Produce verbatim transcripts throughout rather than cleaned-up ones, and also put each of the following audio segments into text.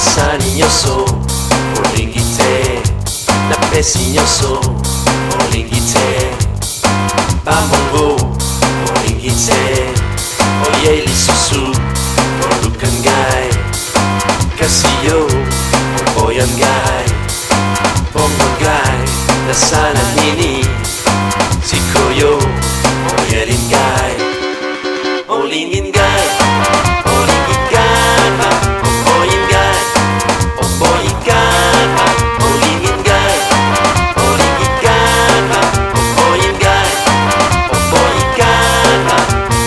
Nasanioso, Olingite, Napesinioso, Olingite, Bamongo, Olingite, Oye Lisusu, Olukangai, Casio, Oyangai, Pongongai, Nasananini, Sikoyo, Oyelingai, Olingingai, Olingingai, Oboyingai, Oboyingai, Olingingai, Olingingai, Oboyingai, Oboyingai,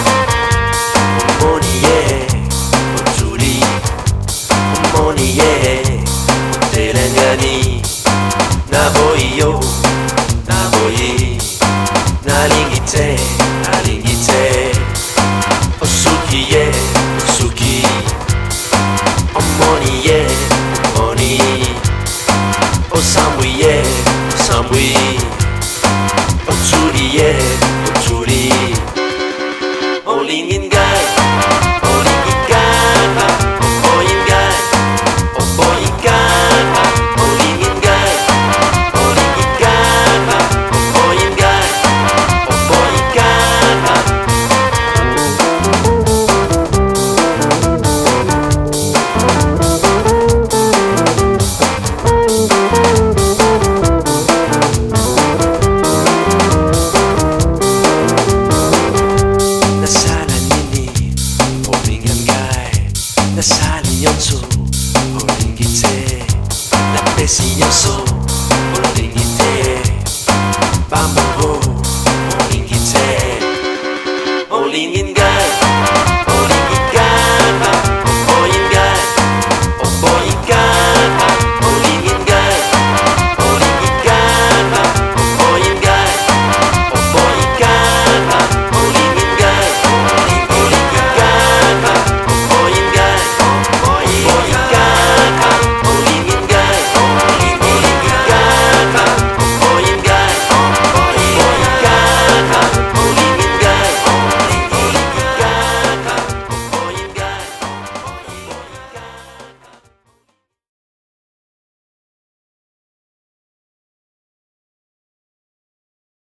Omoniye, Oturi, Omoniye, Otelengani, Naboyo, Naboyi, Nalingite, Nalingite, Osukiye, Osuki, Omoniye, Omoni, Osambuye, Osambui, Oturiye, Oturi, Olingingai, Olingingai, Oboyingai, Oboyingai, Olingingai, Olingingai, Oboyingai, Oboyingai. Nasananini, Olingangai, Nasalinyoso, Olingite, Napesinyoso, Olingite, Bamongo, Olingite, Olingingai.